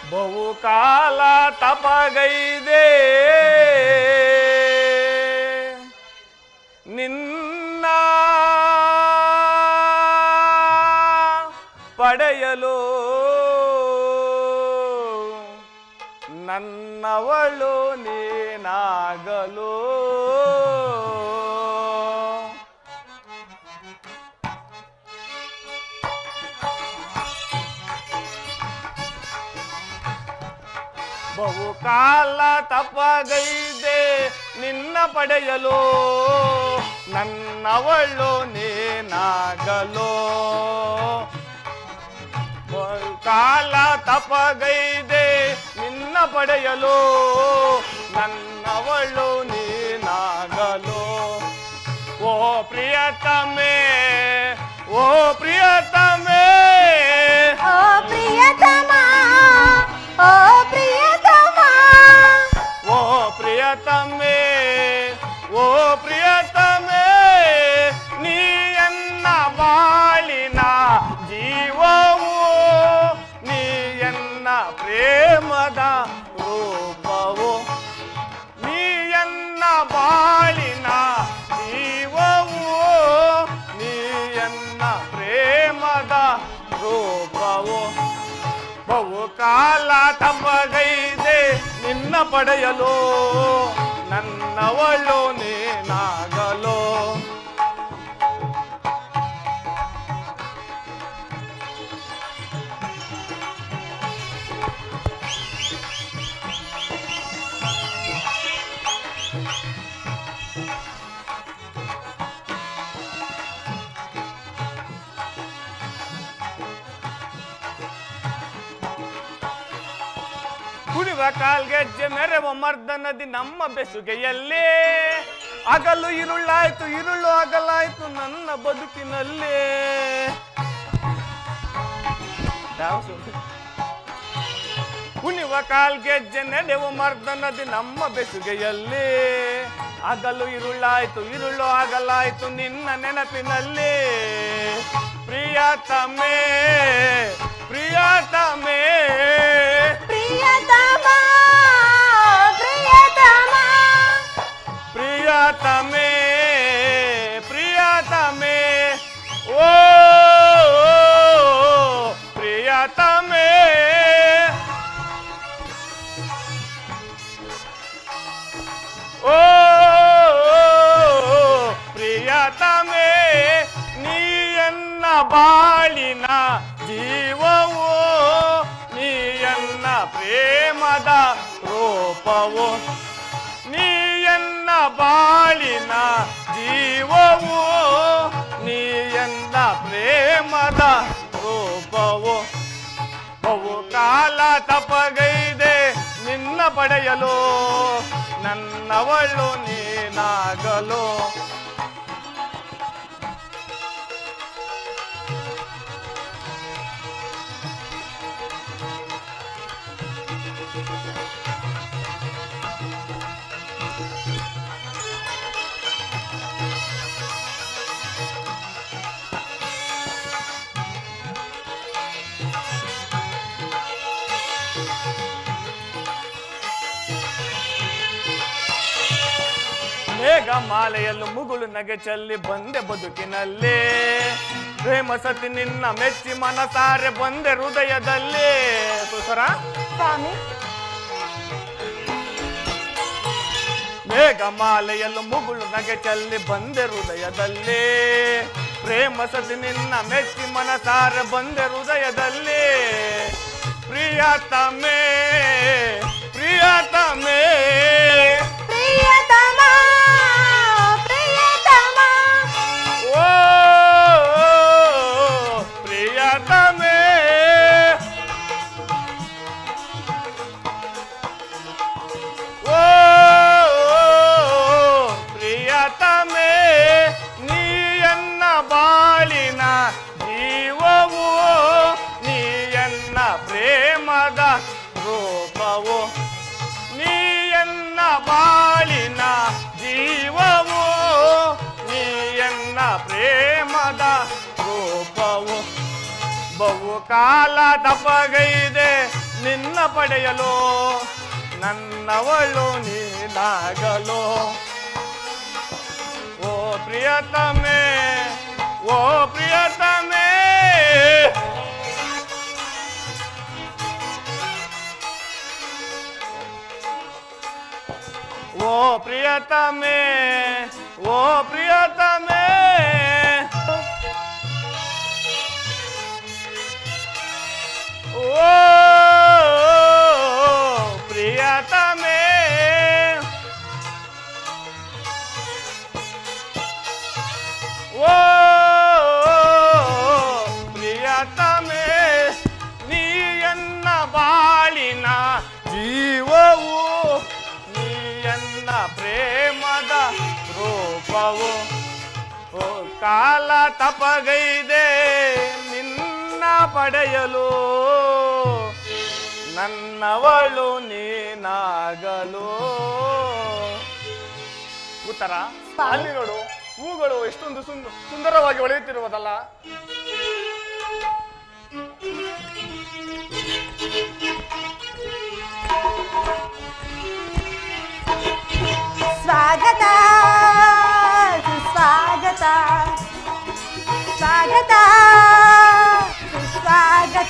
ಬಹುಕಾಲ ತಪಗೈದೆ ನಿನ್ನ ಪಡೆಯಲು ನನ್ನವಳು ನೀನಾಗಲು ಬಹುಕಾಲ ತಪಗೈದೆ ನಿನ್ನ ಪಡೆಯಲು ನನ್ನವಳು ನೀನಾಗಲು ಬಹುಕಾಲ ತಪಗೈದೆ ನಿನ್ನ ಪಡೆಯಲು ನನ್ನವಳು ನೀನಾಗಲು ಓ ಪ್ರಿಯತಮೇ ಓ ಪ್ರಿಯತಮೇ ಓ ಪ್ರಿಯತಮ ಓ ಪ್ರಿಯತಮ ಓ ಪ್ರಿಯತಮೇ ಓ ಪ್ರಿಯತಮೇ ನೀ ಎನ್ನ ಬಾಳಿನ ಜೀವವು ನೀ ಎನ್ನ ಪ್ರೇಮದ ರೂಪವು ನೀ ಎನ್ನ ಬಾಳಿನ ಜೀವವು ನೀ ಎನ್ನ ಪ್ರೇಮದ ರೂಪವು ಬಹುಕಾಲ ತಪಗೈದೆ ನಿನ್ನ ಪಡೆಯಲು ನನ್ನವಳು ನೀನಾಗಲು ಕುಡಿವ ಕಾಲ್ಗೆಜ್ಜೆ ಮೆರವ ಮರ್ದನದಿ ನಮ್ಮ ಬೆಸುಗೆಯಲ್ಲೇ ಹಗಲು ಇರುಳಾಯ್ತು ಇರುಳು ಹಗಲಾಯ್ತು ನನ್ನ ಬದುಕಿನಲ್ಲೇ ಕುಣಿವ ಕಾಲ್ಗೆಜ್ಜೆ ನೆಡೆವ ಮರ್ದನದಿ ನಮ್ಮ ಬೆಸುಗೆಯಲ್ಲೇ ಹಗಲು ಇರುಳಾಯ್ತು ಇರುಳು ಹಗಲಾಯ್ತು ನಿನ್ನ ನೆನಪಿನಲ್ಲಿ ಪ್ರಿಯತಮೇ ಪ್ರಿಯತಮೇ ಪ್ರಿಯತಮ ಪ್ರಿಯತಮ ಪ್ರಿಯತಮೇ ಪ್ರಿಯತಮೇ ಓ ಪ್ರಿಯತಮೇ ಓ ಪ್ರಿಯತಮೇ ನೀ ಎನ್ನ ಬಾಳಿನ ಜೀವವು ನೀ ಎನ್ನ ಪ್ರೇಮದ ರೂಪವು ನೀ ಎನ್ನ ಬಾಳಿನ ಜೀವವು ನೀ ಎನ್ನ ಪ್ರೇಮದ ರೂಪವು ಬಹುಕಾಲ ತಪಗೈದೆ ನಿನ್ನ ಪಡೆಯಲು ನನ್ನವಳು ನೀನಾಗಲು ಮೇಘಮಾಲೆಯಲ್ಲೂ ಮುಗುಳು ನಗೆ ಚೆಲ್ಲಿ ಬಂದೆ ಬದುಕಿನಲ್ಲಿ ಪ್ರೇಮ ಸತಿ ನಿನ್ನ ಮೆಚ್ಚಿ ಮನಸಾರೆ ಬಂದೆ ಹೃದಯದಲ್ಲಿ ತುಸರ ಸ್ವಾಮಿ ಮೇಘಮಾಲೆಯಲ್ಲೂ ಮುಗುಳು ನಗೆ ಚೆಲ್ಲಿ ಬಂದೆ ಹೃದಯದಲ್ಲಿ ಪ್ರೇಮ ಸತಿ ನಿನ್ನ ಮೆಚ್ಚಿ ಮನಸಾರೆ ಬಂದೆ ಹೃದಯದಲ್ಲಿ ಪ್ರಿಯತಮೇ ಪ್ರಿಯತಮೇ ಪ್ರಿಯತಮ ಪ್ರಿಯತಮ ಓ ಪ್ರಿಯತಮೇ ಓ ಪ್ರಿಯತಮೇ ನೀ ಎನ್ನ ಬಾಳಿನ ಜೀವವು ನೀ ಎನ್ನ ಪ್ರೇಮದ ರೂಪವು ನೀ ಎನ್ನ ಬಾಳಿನ ಜೀವವು ನೀ ಎನ್ನ ಪ್ರೇಮದ ರೂಪವು ಬಹುಕಾಲ ತಪಗೈದೆ ನಿನ್ನ ಪಡೆಯಲು ನನ್ನವಳು ನೀನಾಗಲು ಓ ಪ್ರಿಯತಮೆ ಓ ಪ್ರಿಯತಮೆ ಓ ಪ್ರಿಯತಮೆ ಓ ಪ್ರಿಯತಮೆ ಓ ಪ್ರಿಯತಮೆ ಓ ಪ್ರಿಯತಮೆ ನೀಯನ್ನ ಬಾಳಿನ ಜೀವವು ನೀಯನ್ನ ಪ್ರೇಮದ ರೂಪವು ಓ ಕಾಲ ತಪಗೈದೆ ನಿನ್ನ ಪಡೆಯಲು ನನ್ನವಳು ನೀನಾಗಲು ಉತ್ತರ ಅಲ್ಲಿ ನೋಡು ಹೂಗಳು ಎಷ್ಟೊಂದು ಸುಂದರವಾಗಿ ಹೊಳೆಯುತ್ತಿರುವುದಲ್ಲ ಸ್ವಾಗತ ಸುಸ್ವಾಗತ ಸ್ವಾಗತ ಸುಸ್ವಾಗತ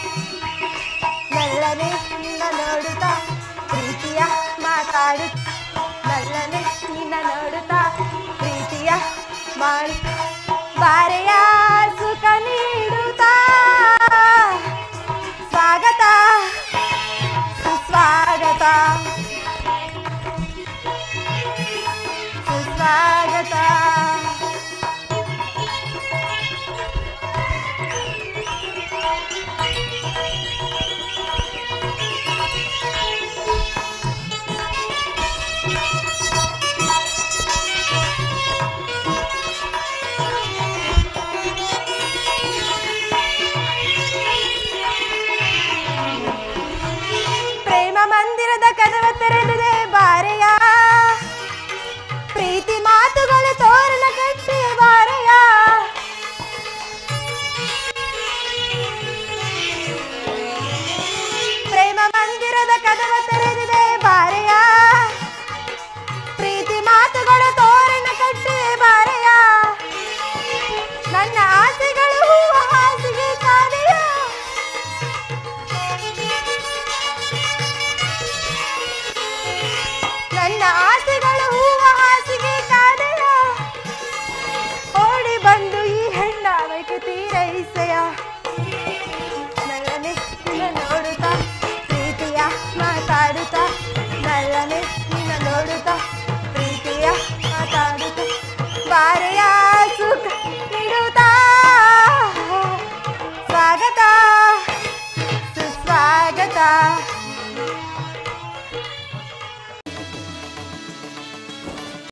ನಲ್ಲನೆ ನಿನ್ನ ನೋಡುತ್ತಾ ಪ್ರೀತಿಯ ಮಾತಾಡು ನಲ್ಲನೆ ನಿನ್ನ ನೋಡುತ್ತಾ ಪ್ರೀತಿಯ ಮಾಡು ಬಾರೆಯ ಸುಖ ನೀಡುತ್ತಾ ಸ್ವಾಗತ ಸುಸ್ವಾಗತ ಸುಸ್ವಾಗತ ಮಂದಿರದ ಕದವ ತೆರೆದಿದೆ ಬಾರೆಯ ಪ್ರೀತಿ ಮಾತುಗಳು ತೋರಣ ಕಟ್ಟಿ ಬಾರೆಯ ಪ್ರೇಮ ಮಂದಿರದ ಕದವ ತೆರೆದಿದೆ ಬಾರೆಯ ಪ್ರೀತಿ ಮಾತುಗಳು ತೋರಣ ಕಟ್ಟಿ ಬಾರೆಯ ನನ್ನ ಆಸೆಗಳು ಹೂವ ಹಾಸಿಗೆ ಕಾದೆಯ ನನ್ನ ಆಸೆಗಳು ಹೂವ ಹಾಸಿಗೆ ಕಾದೆಯ ಓಡಿ ಬಂದು ಈ ಹೆಣ್ಣ ಬೈಕು ತೀರೈಸೆಯ ನಲ್ಲನೆ ನಿನ್ನ ನೋಡುತ್ತಾ ಪ್ರೀತಿಯ ಮಾತಾಡುತ್ತಾ ನಲ್ಲನೆ ನಿನ್ನ ನೋಡುತ್ತಾ ಪ್ರೀತಿಯ ಮಾತಾಡುತ್ತಾ ಬಾರೆಯ ಸುಖ ನೀಡುತ್ತಾ ಸ್ವಾಗತ ಸುಸ್ವಾಗತ